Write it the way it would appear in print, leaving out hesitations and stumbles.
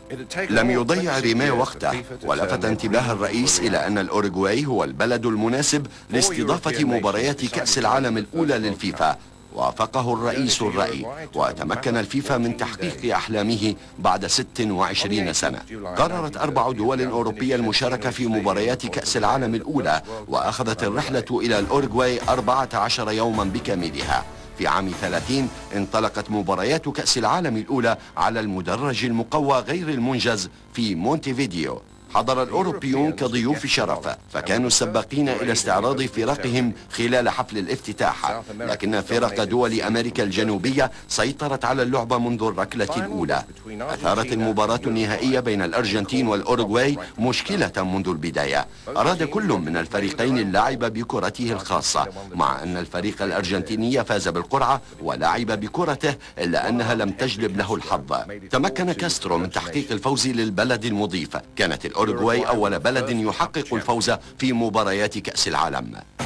لم يضيع ريمي وقته، ولفت انتباه الرئيس إلى أن الأوروغواي هو البلد المناسب لاستضافة مباريات كأس العالم الأولى للفيفا. وافقه الرئيس الرأي، وتمكن الفيفا من تحقيق أحلامه بعد 26 سنة. قررت 4 دول أوروبية المشاركة في مباريات كأس العالم الأولى، وأخذت الرحلة إلى الأوروغواي 14 يوما بكاملها. في عام 30 انطلقت مباريات كأس العالم الأولى على المدرج المقوى غير المنجز في مونتيفيديو. حضر الأوروبيون كضيوف شرف، فكانوا سباقين إلى استعراض فرقهم خلال حفل الافتتاح، لكن فرق دول أمريكا الجنوبية سيطرت على اللعبة منذ الركلة الأولى. أثارت المباراة النهائية بين الأرجنتين والأوروغواي مشكلة منذ البداية. أراد كل من الفريقين اللعب بكرته الخاصة، مع أن الفريق الأرجنتيني فاز بالقرعة ولعب بكرته، إلا أنها لم تجلب له الحظ. تمكن كاسترو من تحقيق الفوز للبلد المضيف. كانت الأوروغواي أول بلد يحقق الفوز في مباريات كأس العالم.